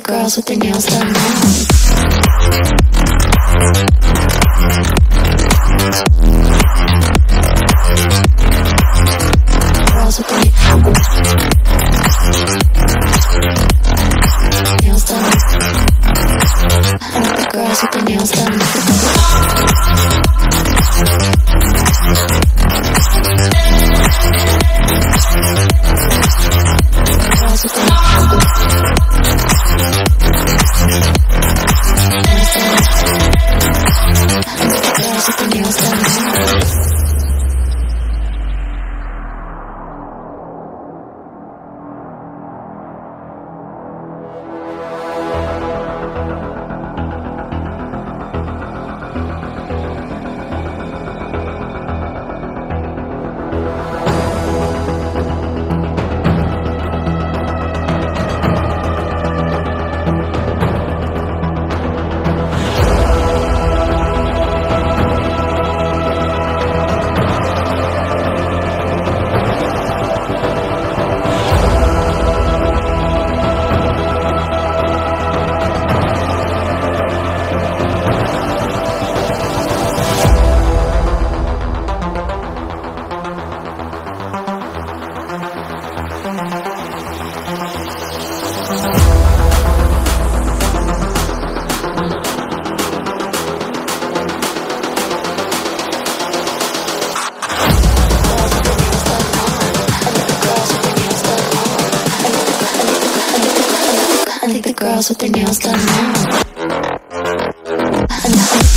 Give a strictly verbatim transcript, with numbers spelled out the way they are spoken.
girls with their nails done now. Girls with their nails done. I like the girls with their nails done. Girls with their nails done. I like the girls with their nails done now.